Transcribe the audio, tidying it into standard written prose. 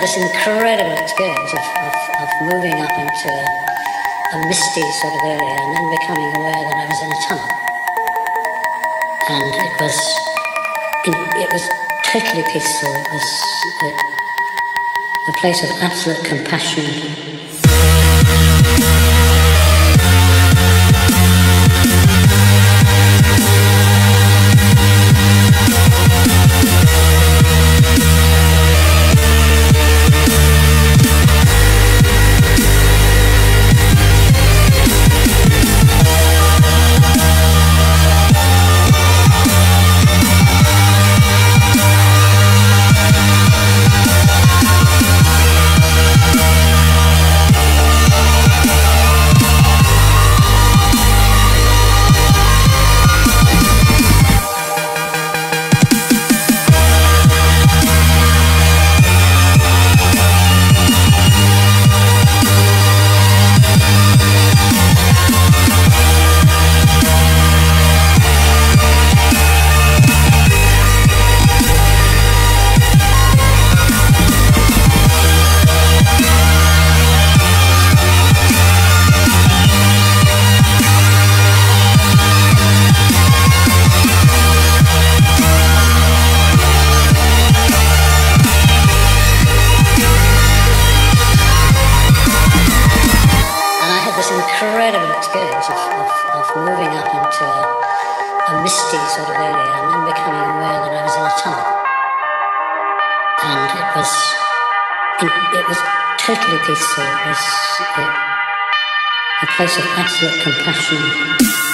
this incredible experience of moving up into a misty sort of area and then becoming aware that I was in a tunnel. And it was totally peaceful. It was a place of absolute compassion. Incredible experience of moving up into a misty sort of area and then becoming aware that I was in a tunnel. And it was totally peaceful. It was a place of absolute compassion.